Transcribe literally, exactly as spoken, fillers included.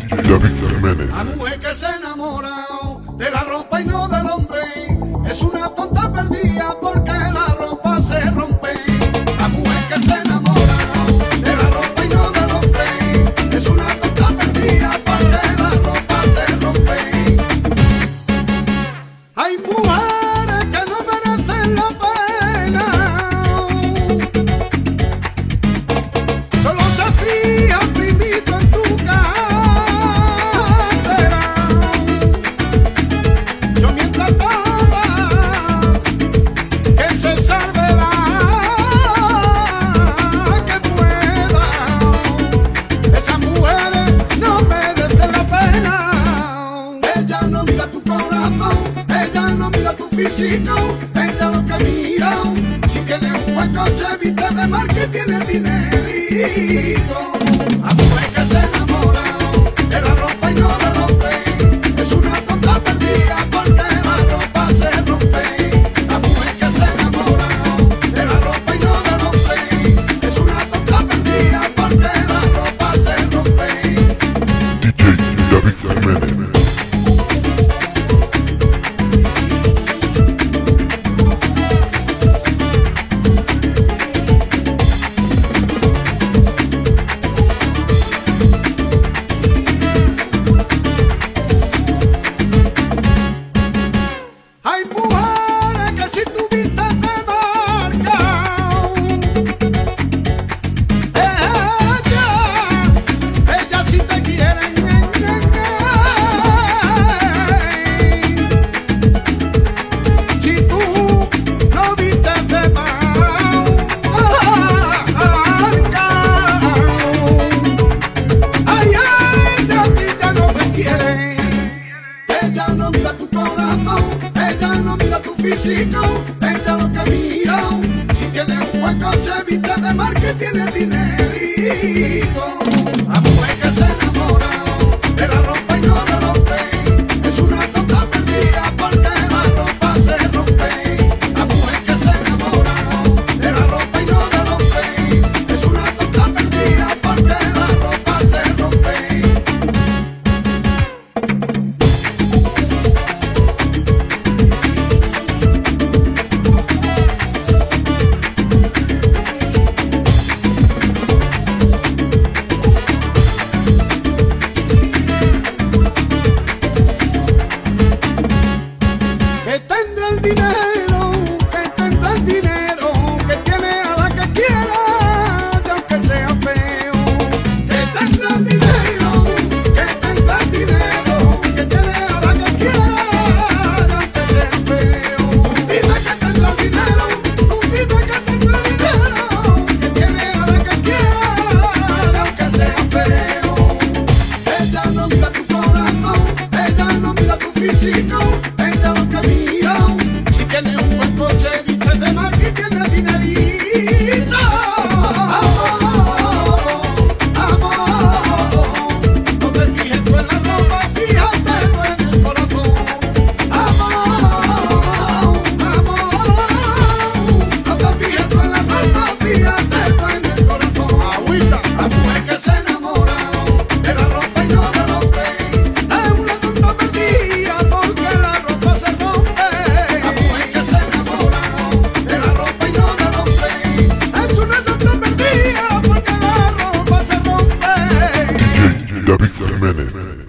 David Jiménez. La mujer que se enamora de la ropa y no del hombre es una tonta perdida porque la ropa se rompe. La mujer que se enamora de la ropa y no del hombre es una tonta perdida porque la ropa se rompe. Hay mujeres que no merecen la pena, solo se fían primito en tu cartera. Yo mientras toda que se salve la que pueda. Esas mujeres no merecen la pena. Ella no mira tu corazón, ella no mira tu físico, ella lo que mira si tiene un buen coche, viste de marca y tiene dinerito. La mujer que se enamora de la ropa y no del hombre es una tonta perdida porque la ropa se rompe. La mujer que se enamora de la ropa y no del hombre es una tonta perdida porque la ropa se rompe. D J David Jiménez. Hay mujeres que si tú vistes de marca, ella, ella sí te quieren. Si tú no vistes de marca, ay, ella a ti ya no te quiere. Ella no mira tu corazón, ella no mira tu físico, ella lo que mira si tiene un buen coche, viste de marca y tiene dinerito. La mujer que se enamora de la ropa y no del hombre es una tonta perdida porque la ropa se rompe. La mujer que se enamora de la ropa y no del hombre es una tonta perdida porque la ropa se rompe. Que tendrá el dinero, que tendrá el dinero, que tiene a la que quiera, y aunque sea feo. Que tendrá el dinero, que tendrá el dinero, que tiene a la que quiera, y aunque sea feo. Dime que tendrá el dinero, tú dime que tendrá el dinero, que tiene a la que quiera, y aunque sea feo. Ella no mira tu corazón, ella no mira tu físico, ella lo que mira si tiene un buen coche, viste de marca y tiene dinerito. Amor, amor, no te fijes tú en la ropa, fíjate tú en el corazón. Amor, amor, no te fijes tú en la ropa, fíjate tú en el corazón. Agüita, la mujer que se enamora de la ropa y no del hombre es una tonta perdida porque la ropa se rompe. La mujer que se enamora de la ropa y no del hombre es una tonta perdida porque la ropa se rompe. D J David Jiménez.